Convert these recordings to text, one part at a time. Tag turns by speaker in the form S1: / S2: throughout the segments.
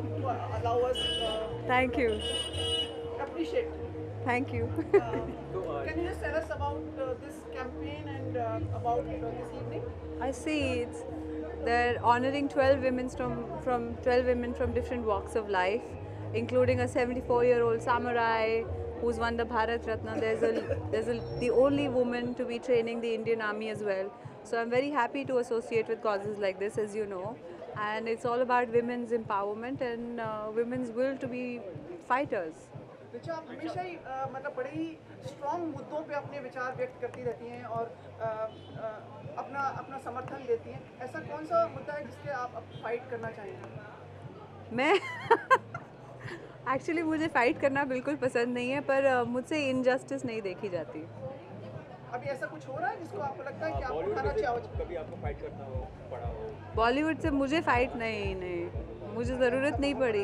S1: to allow us
S2: Thank you.
S1: appreciate.
S2: Thank you.
S1: Can you just tell us about this campaign and about this evening?
S2: I see it's they're honoring 12 women from 12 women from different walks of life, including a 74-year-old samurai who's won the Bharat Ratna. There's the only woman to be training the Indian Army as well. So I'm very happy to associate with causes like this, as you know, and it's all about women's empowerment and women's will to be fighters.
S1: Richa, आप हमेशा ही मतलब बड़े ही strong मुद्दों पे अपने विचार व्यक्त करती रहती हैं और अपना अपना समर्थन देती हैं। ऐसा कौन सा मुद्दा है जिसके आप अब फाइट करना चाहेंगे?
S2: मैं एक्चुअली मुझे फ़ाइट करना बिल्कुल पसंद नहीं है, पर मुझसे इनजस्टिस नहीं देखी जाती।
S1: अभी ऐसा कुछ हो रहा है जिसको आपको लगता है कि आपको उठाना चाहिए?
S3: कभी आपको फाइट करना हो पड़ा हो?
S2: बॉलीवुड से मुझे फ़ाइट नहीं, मुझे ज़रूरत नहीं पड़ी।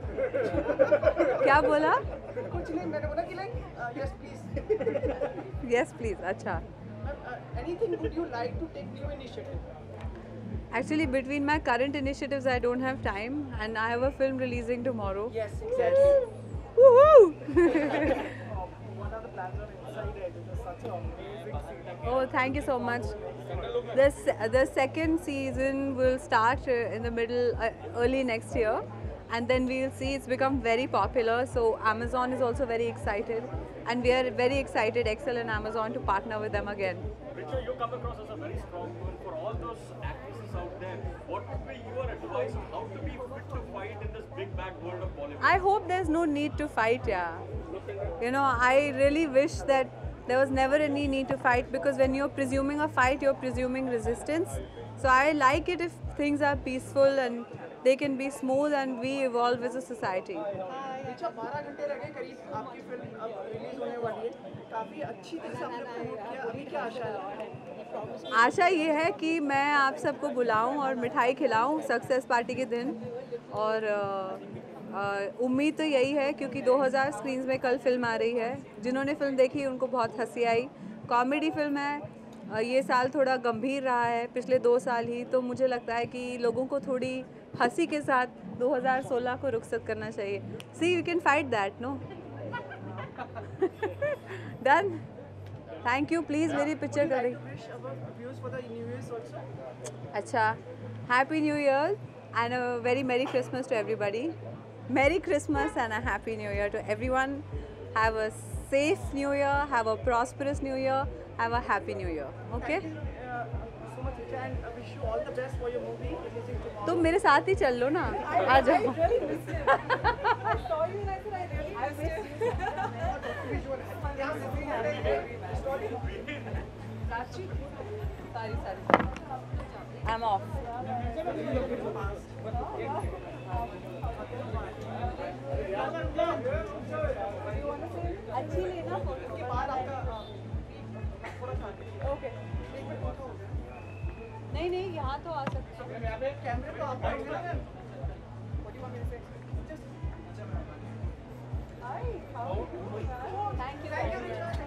S2: क्या बोला?
S1: कुछ नहीं, मैंने बोला कि like yes please.
S2: Yes please. अच्छा,
S1: anything would you like to take new initiative?
S2: Actually between my current initiatives I don't have time and I have a film releasing tomorrow.
S1: Yes exactly.
S2: Woohoo!
S1: What are the plans on Inside Edge? It is such an amazing scene.
S2: Oh, thank you so much. The second season will start in the middle, early next year, and then we'll see it's become very popular. So Amazon is also very excited, and we are very excited, Excel and Amazon, to partner with them again.
S3: Richa, you come across as a very strong woman. For all those actresses out there, what would be your advice on how to be fit to fight in this big bad world of Bollywood?
S2: I hope there's no need to fight, yeah. You know, I really wish that there was never any need to fight, because when you're presuming a fight, you're presuming resistance. So I like it if things are peaceful and they can be smooth and we evolve as a society.
S1: Richa, 12 घंटे रह गए करीब, आपकी film अब release होने वाली है। काफी अच्छी तरह से आपने प्रमोट किया। अभी क्या आशा है?
S2: आशा ये है कि मैं आप सबको बुलाऊं और मिठाई खिलाऊं सक्सेस पार्टी के दिन, और उम्मीद तो यही है क्योंकि 2000 स्क्रीन्स में कल फिल्म आ रही है। जिन्होंने फिल्म देखी उनको बहुत हंसी आई। कॉमेडी फिल्म है। ये साल थोड़ा गंभीर रहा है, पिछले 2 साल ही, तो मुझे लगता है कि लोगों को थोड़ी हंसी के साथ 2016 को रुखसत करना चाहिए। See you can fight that, no? Done. Thank you. Please मेरी पिक्चर कर रही।
S1: Wish our viewers for the New Year's also.
S2: अच्छा, happy new year and a very merry Christmas to everybody. Merry Christmas and a happy new year to everyone. Have a safe new year, have a prosperous new year, have a happy new year. Okay?
S1: Thank you so much, Richa, and I wish you all the best for your movie releasing tomorrow.
S2: तुम मेरे साथ ही चल लो ना, आ जाओ।
S1: really missed it. I saw you and I said I really missed you. Visual. क्या movie है? Story.
S2: I'm off. अच्छी लेना फोटो
S1: के बाद आपका थोड़ा सा
S2: ओके। नहीं यहाँ तो आ सकते हैं।
S1: कैमरे तो आपका होंगे ना ma'am? What do you want me to say? Just
S2: Hi, how are you? Thank you.
S1: Thank you, Richa.